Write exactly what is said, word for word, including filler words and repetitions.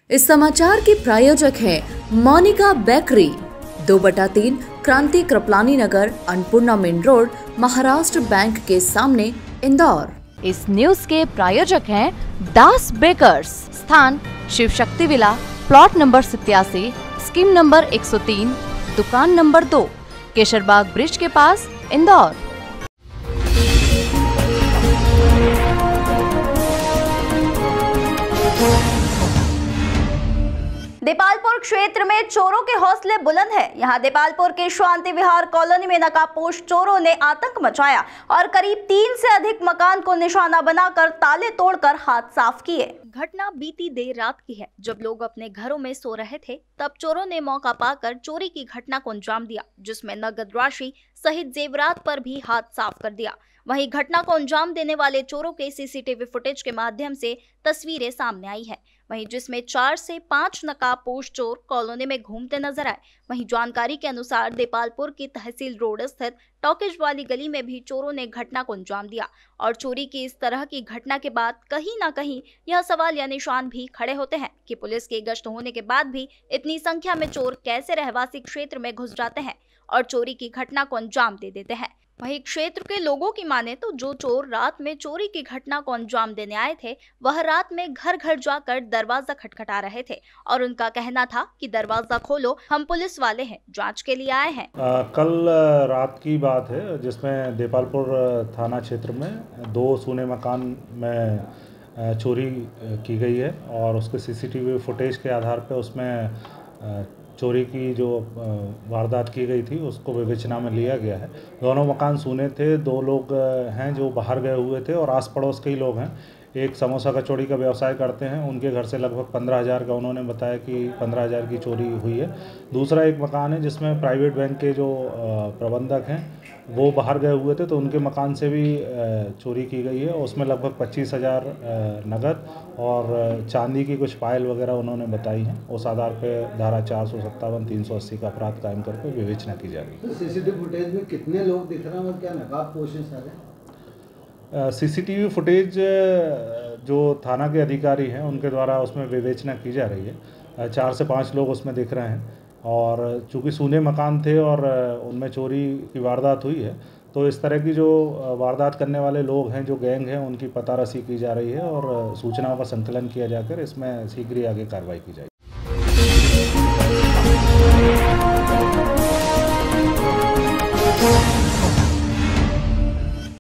इस समाचार की प्रायोजक है मोनिका बेकरी, दो बटा तीन Kranti Kripalani Nagar, Annapurna main road, Maharashtra bank के सामने, इंदौर। इस न्यूज के प्रायोजक हैं दास बेकर्स, स्थान Shiv Shakti villa, plot number सत्यासी, स्कीम नंबर एक सौ तीन, दुकान नंबर दो, केशरबाग ब्रिज के पास, इंदौर। देपालपुर क्षेत्र में चोरों के हौसले बुलंद है। यहां देपालपुर के शांति विहार कॉलोनी में नकाबपोश चोरों ने आतंक मचाया और करीब तीन से अधिक मकान को निशाना बनाकर ताले तोड़कर हाथ साफ किए। घटना बीती देर रात की है। जब लोग अपने घरों में सो रहे थे, तब चोरों ने मौका पाकर चोरी की घटना को अंजाम दिया, जिसमें नगद राशि सहित जेवरात पर भी हाथ साफ कर दिया। वहीं घटना को अंजाम देने वाले चोरों के सीसीटीवी फुटेज के माध्यम से तस्वीरें सामने आई है, वहीं जिसमें चार से पांच नकाबपोश चोर कॉलोनी में घूमते नजर आए। वहीं जानकारी के अनुसार देपालपुर की तहसील रोड स्थित टॉकेज वाली गली में भी चोरों ने घटना को अंजाम दिया और चोरी की इस तरह की घटना के बाद कहीं ना कहीं यह सवाल या निशान भी खड़े होते हैं कि पुलिस की गश्त होने के बाद भी इतनी संख्या में चोर कैसे रहवासी क्षेत्र में घुस जाते हैं और चोरी की घटना को अंजाम दे देते हैं। वहीं क्षेत्र के लोगों की माने तो जो चोर रात में चोरी की घटना को अंजाम देने आए थे, वह रात में घर घर जाकर दरवाजा खटखटा रहे थे और उनका कहना था कि दरवाजा खोलो, हम पुलिस वाले हैं, जांच के लिए आए हैं। आ, कल रात की बात है, जिसमें देपालपुर थाना क्षेत्र में दो सूने मकान में चोरी की गई है और उसके सीसीटीवी फुटेज के आधार पर उसमें चोरी की जो वारदात की गई थी उसको विवेचना में लिया गया है। दोनों मकान सूने थे, दो लोग हैं जो बाहर गए हुए थे और आस पड़ोस के ही लोग हैं। एक समोसा कचौड़ी का व्यवसाय करते हैं, उनके घर से लगभग पंद्रह हज़ार का उन्होंने बताया कि पंद्रह हज़ार की चोरी हुई है। दूसरा एक मकान है जिसमें प्राइवेट बैंक के जो प्रबंधक हैं वो बाहर गए हुए थे, तो उनके मकान से भी चोरी की गई है। उसमें लगभग पच्चीस हज़ार नगद और चांदी की कुछ पायल वगैरह उन्होंने बताई हैं। उस आधार पर धारा चार सौ सत्तावन तीन सौ अस्सी का अपराध कायम करके विवेचना की जाएगी। सीसीटीवी फुटेज में कितने लोग दिख रहे हैं और क्या नकाबपोश हैं? सीसीटीवी फुटेज जो थाना के अधिकारी हैं उनके द्वारा उसमें विवेचना की जा रही है। चार से पाँच लोग उसमें दिख रहे हैं और चूँकि सूने मकान थे और उनमें चोरी की वारदात हुई है, तो इस तरह की जो वारदात करने वाले लोग हैं, जो गैंग हैं, उनकी पता रसी की जा रही है और सूचनाओं का संकलन किया जाकर इसमें शीघ्र ही आगे कार्रवाई की जाएगी।